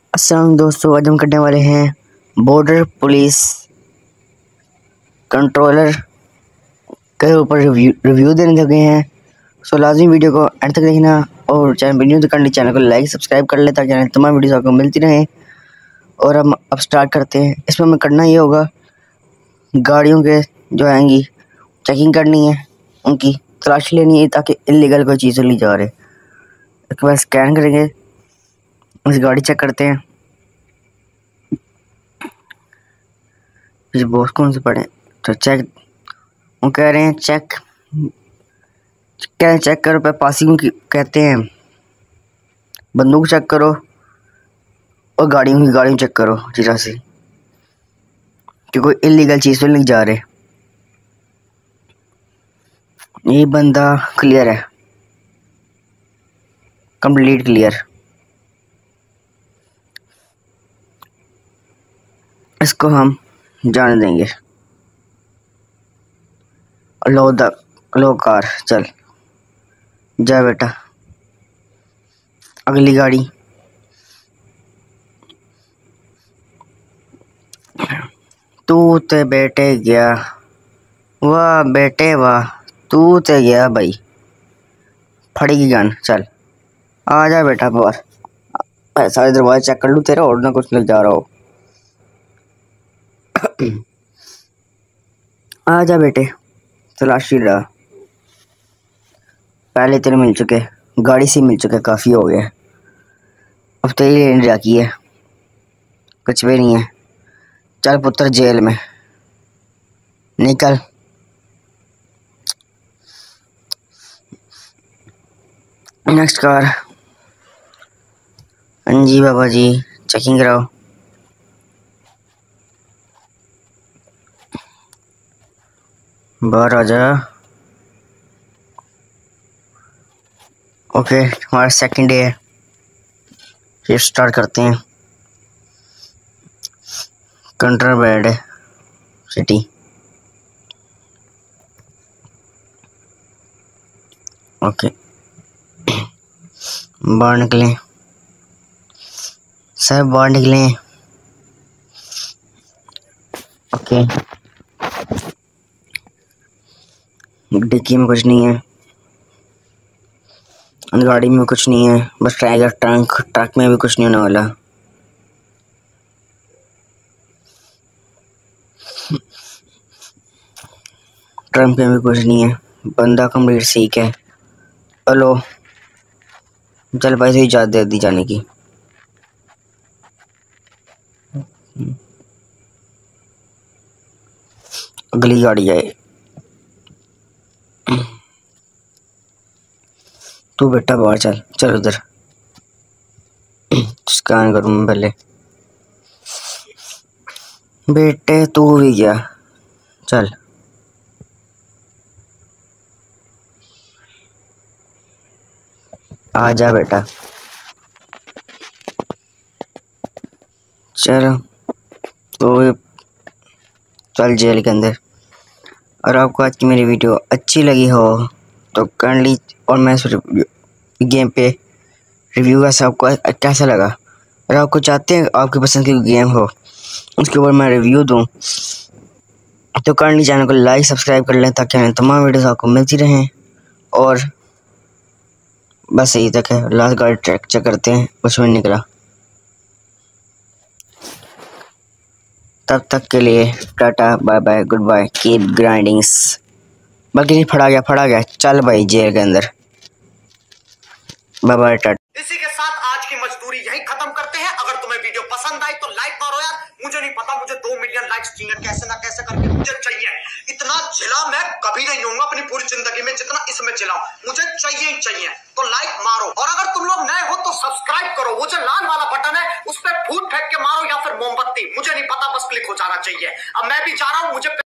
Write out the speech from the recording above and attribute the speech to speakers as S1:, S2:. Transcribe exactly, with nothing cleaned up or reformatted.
S1: अस्सलाम दोस्तों, आज हम करने वाले हैं बॉर्डर पुलिस कंट्रोलर के ऊपर रिव्यू रिव्यू देने लगे हैं। सो लाजमी वीडियो को एंड तक देखना और चैनल पर न्यू तो करनी चैनल को लाइक सब्सक्राइब कर ले ताकि तमाम वीडियोस आपको मिलती रहें। और हम अब स्टार्ट करते हैं। इसमें हमें करना ये होगा, गाड़ियों के जो आएंगी चेकिंग करनी है, उनकी तलाशी लेनी है ताकि इलीगल कोई चीज़ ली जा रहे। उसके बाद स्कैन करेंगे, उस गाड़ी चेक करते हैं बॉस कौन से पड़े तो चेक वो कह रहे हैं चेक क्या चेक करो पे पासिंग की कहते हैं, बंदूक चेक करो और गाड़ियों की गाड़ियों चेक करो जीरा से कि कोई इलीगल चीज़ तो नहीं जा रहे। ये बंदा क्लियर है, कंप्लीट क्लियर। इसको हम जाने देंगे। लो द लो कार चल जा बेटा, अगली गाड़ी। तू ते बेटे गया, वाह बेटे वाह, तू ते गया भाई, फड़ेगी गन। चल आ जा बेटा बाहर, सारे दरवाजे चेक कर लूँ तेरा और ना कुछ लग जा रहा हो। आ जा बेटे, तलाशी रहा। पहले तेरे मिल चुके, गाड़ी से मिल चुके, काफ़ी हो गया। अब तेरी लेने जाकी है, कुछ भी नहीं है। चल पुत्र जेल में निकल। Next car. हाँ जी बाबा जी, चेकिंग कराओ। बाहर आ जा। ओके, हमारा सेकंड डे है, फिर स्टार्ट करते हैं। कंट्राबैंड सिटी। ओके, बाहर निकलें सब, बाहर निकलें। ओके, डिक्की में कुछ नहीं है, गाड़ी में कुछ नहीं है, बस टाइगर ट्रंक ट्रक में भी कुछ नहीं होने वाला। ट्रंक में भी कुछ नहीं है, बंदा कंप्लीट सीख है। हेलो चल भाई से इजाज़त दे दी जाने की। अगली गाड़ी आए। तू बेटा बाहर चल, चल उधर स्कैन करूँ मैं पहले। बेटे तू भी गया, चल आ जा बेटा। चल तो चल जेल के अंदर। और आपको आज की मेरी वीडियो अच्छी लगी हो तो काइंडली, और मैं इस गेम पे रिव्यू कैसा आपको कैसा लगा, अगर आपको चाहते हैं आपकी पसंद की गेम हो उसके ऊपर मैं रिव्यू दूं तो काइंडली चैनल को लाइक सब्सक्राइब कर लें ताकि हमें तमाम वीडियोस आपको मिलती रहें। और बस यही तक है, लास्ट गाड़ी ट्रैक चेक करते हैं, उसमें निकला। तब तक के लिए tata bye bye good bye, keep grindings. बल्कि नहीं, फड़ा गया फड़ा गया, चल भाई जेल के अंदर, बाय बाय टाटा।
S2: इसी के साथ आज की मजदूरी यही खत्म करते हैं। अगर तुम्हें वीडियो पसंद आई तो लाइक मारो यार, मुझे नहीं पता, मुझे दो मिलियन लाइक्स चाहिए, कैसे ना कैसे करके मुझे चाहिए। इतना चिल्ला मैं कभी नहीं होऊंगा अपनी पूरी जिंदगी में जितना इसमें चिल्लाऊं, मुझे चाहिए ही चाहिए। तो लाइक मारो, और अगर तुम लोग नए हो तो सब्सक्राइब करो, वो जो लाल वाला बटन है उस पर फूट फेंक के मारो या फिर मोमबत्ती, मुझे नहीं पता, बस क्लिक हो जाना चाहिए। अब मैं भी जा रहा हूं, मुझे